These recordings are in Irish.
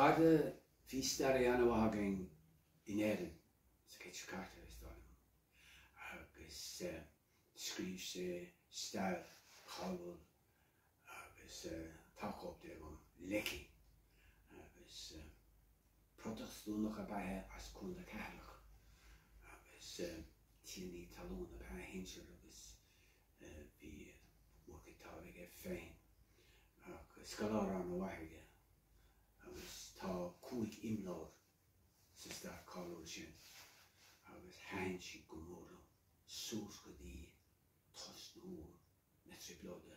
Cada fi Stair an-mhor in Éireann, sa Caitlicigh is Daoine. Agus scríb sé Stair, Chalbal, agus táchop de gom Lecky, agus Prodastúnaigh a bathe as cúnda Caitlicigh, agus tíonaí talún a bathe hinseir agus bhí mórcaigh Tháinig féin, agus Clár an-mhor agus tá 5 imlár sa Stair Chalúil sin, agus hain si go mór sús go dtí tosnúr na trioblóide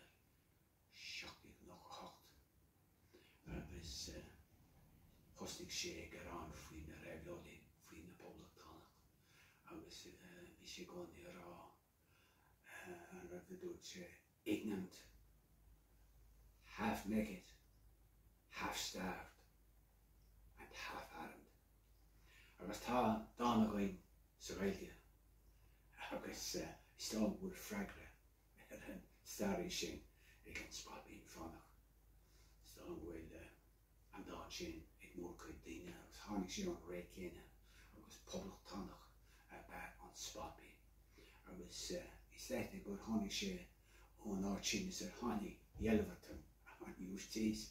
7-8, agus thosnig sé garán faoi na Réabhlóidithe faoi na Prodastúnaigh, agus bhí sé gcónaí rá an rud a dúirt sé ignorant, half naked, half starved, and half armed. Agus tá Daoine sa Gaeilge, agus stál bhfuil freagra an Stair sin ag an spalbín fánach. Stál bhfuil an Daoine sin ag mórcaigh daoine agus tháinig sé an réit céine agus Prodastúnaigh a bheith an spalbín. Agus is leite gur tháinig sé ón áit sin is tháinig dhéilmhirtean an iúrtíos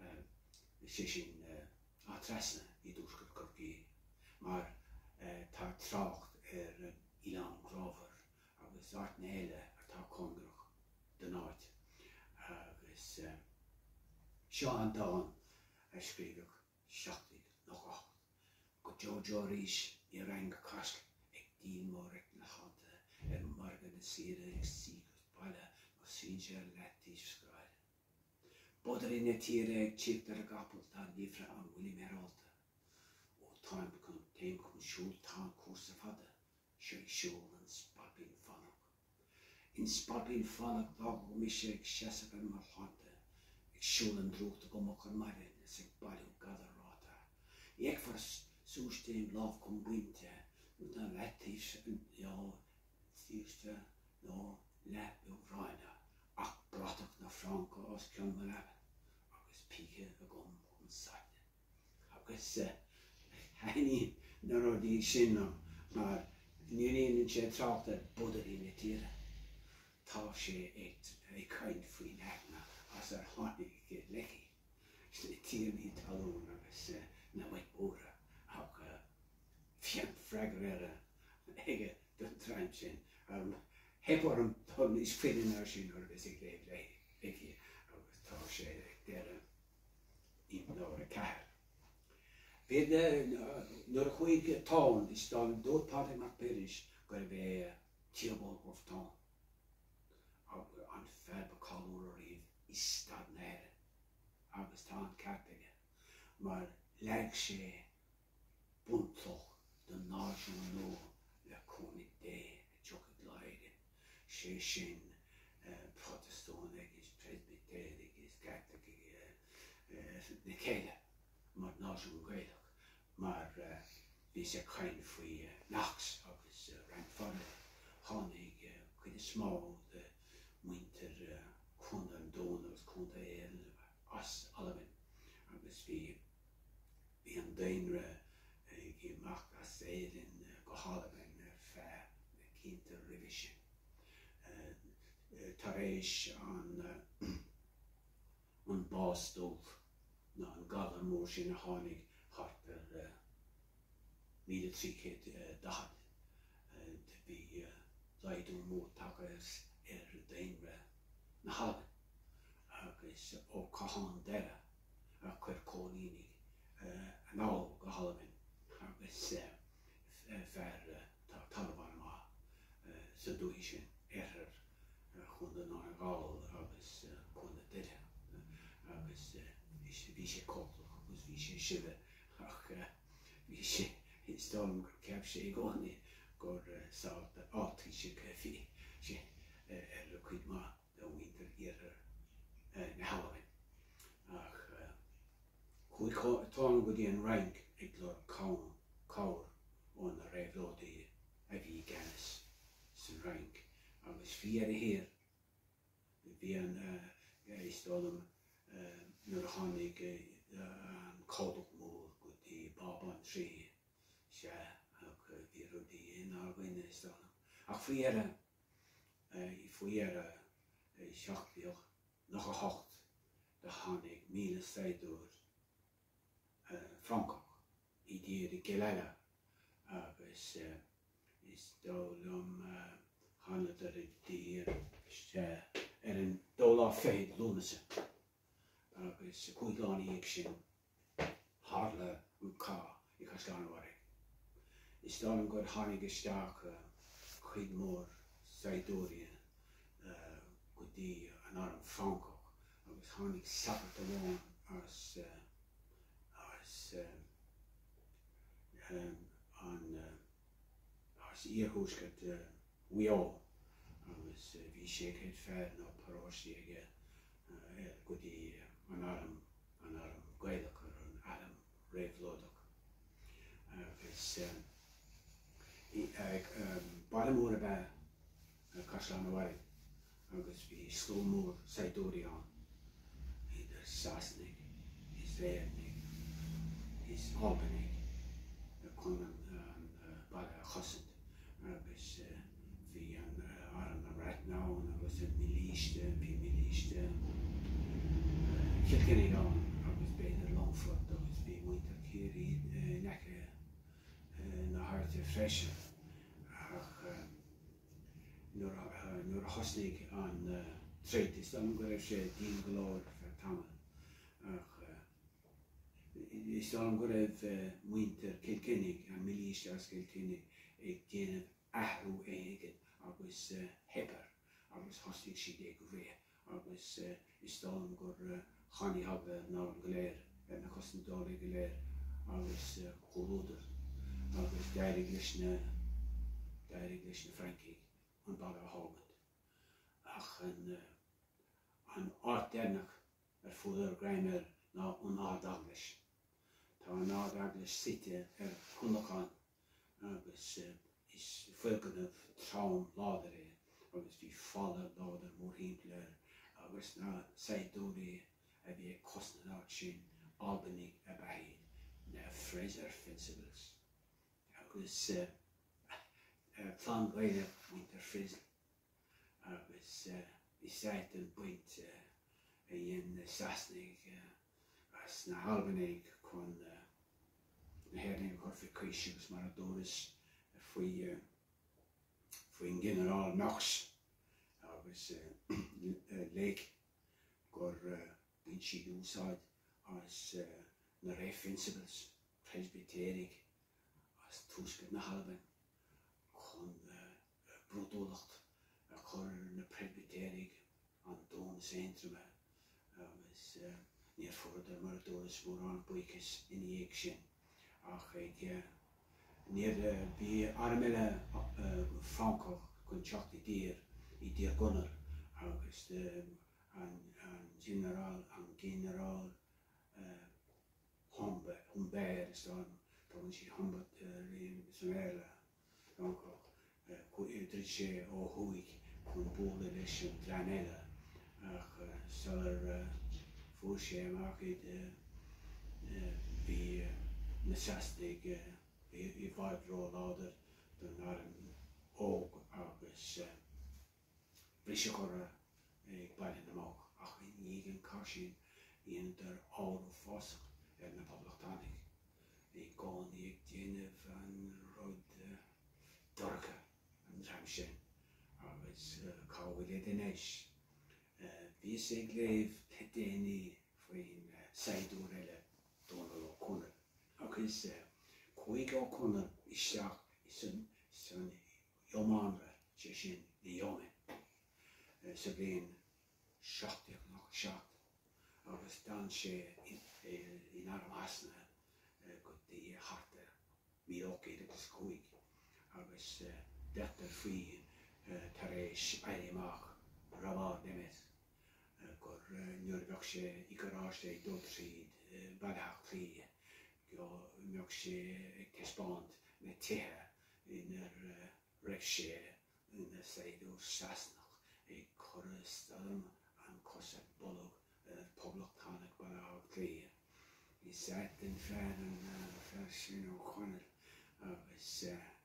sé sin á trasna í dúscail Corcaigh, mar tá trácht an Oileán Cruafaich agus art na eile atá congrach den áit, agus seo an Daoine a scríbh 7-8 go Joe í rang go Caisleán ag dín mór ag na chaanta marga na saoirse ag sígus baile mar sin sé letíos scráil. Bodar na tíre ag tíochtar a gapal tá líomhre an bhuilim méarálta ó táim chun téim chun siúl tá cuasa fada sé siúl an spalbín fánach. In spalbín fánach dá go mi sé ag seasamh an mar cháanta ag siúl an drúchta go mochar marin is ag bailú gada ráta. Ag far sústéim láh chun buinte nu na letíos tíosta nó le Ucraine ach bratach na Franca os Clann Mhic agus píche a gom an saite. Agus haíonn na rudaí sin mar níoríonn sé tráchta budaí na tíre. Tá sé ag caint faoi neachna as tháinig go Lecky. Tíonaí talún agus Naoi óra ach fian freagra ige don treim sin. Hepar an tón is féidir ar sin agus ag léibh Lecky agus tá sé ag deire imlár a ceathair. Bhíad nuair a chuig tán is dá an dótpáta mar Peiris go bheith tíobal of tán. An fearr ba cáúr riomh is stad na Éireann agus tá an ceartaige mar leag sé buntlach don náisiún nó le Cogaidh dé Cogaidh Réabhlóidithe sé sin Prodastúnaigh is Presbytéirigh is Caitlicigh na céile mar náisiún Gaeilge mar bhí sé caint faoi nachs agus rangfada tháinig chuid smó de muintir chun an dón agus chun éireann as Albainn agus bhí an daonra ag Amach as éireann go h-Albainn ar feadh na cinnte roimhe sin. Tar éis an básdómh ná an gala mór sin a tháinig thart ar 1310 bhí laidú mór takeas ar daonra na h-Albainn agus ó cathán deire a chuir cónaínig an áil go h-Albainn agus fearr tá talmhar má sa dúí sin éair chun an áil agus chun na duine agus bhí sé cóclach agus bhí sé sibh ach bhí sé istáilm gur ceap sé i gcónaí gur sáilta átaí sé bhí sé ar le chuid má do bhaintear éair na h-Albainn ach chuid táin go dtí an rang ag glár cáir ón na Réabhlóidithe a bhí ganas san rang agus bhí ar a hir bhí an istáilm nuair a tháinig an códach trí se ach bhí rudí in Albannach is dóna. Ach faoi seachtaíoch nach a hocht de tháinig míle saoidúr Francach I dtír I Cill Ala agus is dólam tháinig ar dtír an dólá féid lúnasa agus Cogaidh ag sin hála cá I Caisleán Bharraigh. Is dólam gur tháinig isteach chuig mór saoidúire go dtí an arm Francach agus tháinig sapart amháin as íorthúscail Maigh Eo agus bhí sé chéad fearr nó paráistí aige go dtí an arm Gaedheach ar an Éireann Réabhlóidithe. Agus baile mór a bheith Caisleán Bharraigh agus bhí sló mór saoidúirí an idir Saasnig, is Éirigh, is Albannach chun an baile chosint agus bhí an arm an Rathnán agus an mílíiste Cill an agus beidir Longford agus bhí muintear céirí neice na háirte freisin ach nuair a thosnaigh an Throid is dom go raibh sé dín go leor fear tamil ach is dom go raibh muintear Cill an mílíiste as Cill ag déanamh athrú éige agus hepar agus thosnaigh siad ag ré agus is dom gur chaní haga ná an Galéir na cosnadála Galéir agus chomhlúdar agus d'éirigh leis na Francaigh an baile hágad ach an áit dénach ar fuair gréimir ná an ád aglas. Tá an ád aglas site ar chunachán agus is fuilgeanmh trám láidir é agus bhí fála láidir mór hímpleir agus na saoidúirí a bhí ag cosnadáil sin Albannach a bheith na Fraser Fencibles agus Clann Gaedheil muintear Friseal agus is áit an buint a dhéann Saasnig as na Albannach chun na hairling chuirfeadh cúise agus mar a dóras faoin General Knox agus léig gur bhain siad úsáid as na ré Fencibles Presbytéirigh as túscail na h-Albainn chun brodólacht a chur na Presbytéirigh an dón séintrume agus níor fuair mar a dóras mór an buchas in dhéag sin ach ag níor bhí armile Francach chun teacht I dtír gunnar agus an general Humbert is tágann siad Humbert rion san Éire Francach dúirt sé ó thuaidh chun bóla leis an Clann eile ach sular fuair sé amach bhí na Saasnig I bhaid ró láidir don arm óg agus bhríse chora ag baile amach ach in dhéann caiisiún íonar ábhar fásacht ar na Prodastúnaigh ag gáin ag déanamh an rud dorcha an dreim sin agus cábhfuil in éis. Bhí sé ag léamh déanaí faoin saoidúr eile dóna ó Conaill agus chuig ó Conaill isteach san Iománra sé sin na Dheomainn sa bhliain 17 agus dan sé in arm asna go dtí harta 1805 agus deachtar faoi tar éis Éirigh Amach rabhar nimis gur nuair bheadh sé I gráiste ag dul tríd bailtheach clí go mbeadh sé ag teispáint na tithe inar raibh sé na saoidúr Saasnach ag choras an cosach bolg Prodastúnaigh bailtheach clí sat in fan and sin ó chonel agus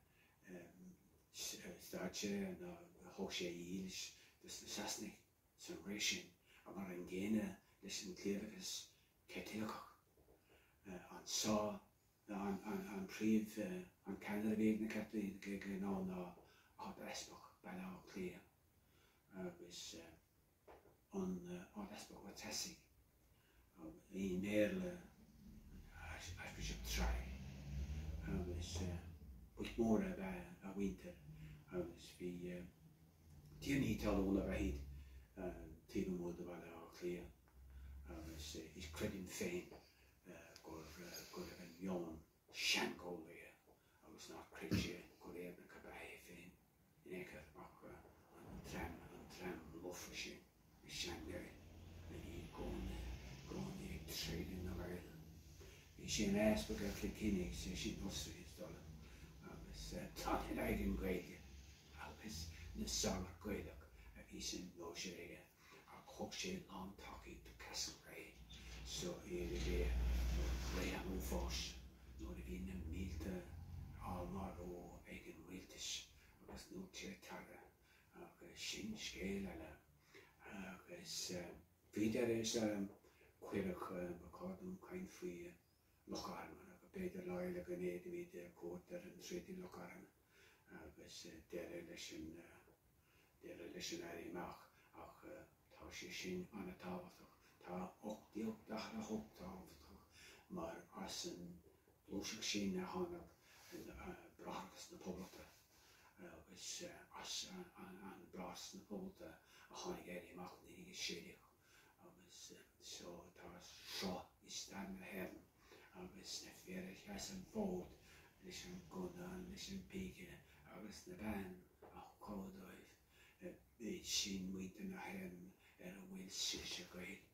státe na thug sé ílis dus na Saisnig san rééis sin a mar an ggéine leis an cléalagus Caitlicigh an sá an príomh an Canada na Caitlicigh ná ád'Espach baile ó clia agus an ád'Espach ó Tasaigh í mér le Archbishop Throid agus buit mór a bhainter agus bhí tíonaí talún a bheith tíom mód a baile ó clia agus is creidimh féin gur an meon seancóla agus ná creid sé gur éadna go bheith féin in éair ach an tram lofa sin is seangair a í gcónaí ag tréideann na Gaedheil. Bhí sin éaspa go Clincinnig sé sin osra is dul agus Tháinig an Gaeilge agus na saoir Gaeilge a bhí sin nó sé aige a thug sé lán tacaí do Caisleán so Éirigh Réabhlóidithe fós nuair a bhí na mílte an-mhor ag an bhfuiltis agus nó tíor taga agus sin Cill Ala agus bhí éis cuireadh bacádum cain faoi loch Arman agus beidir leir le go néad bhí de cuat ar an trídi loch Arman agus deire leis an Éirigh Amach ach tá sé sin anna tábhachtach tá 8 dachar a thug tábhachtach mar as an blúiseach sin a tháinig brathachas na poblachta agus as an bras na poblachta a tháinig Éirigh Amach na séideach agus so tá seo is Stair na Héireann agus na féireach as an bód leis an Gunán leis an Píche agus na Bann ach Códaibh sin muoite na Héireann ar a bhfuil siad Gaedheil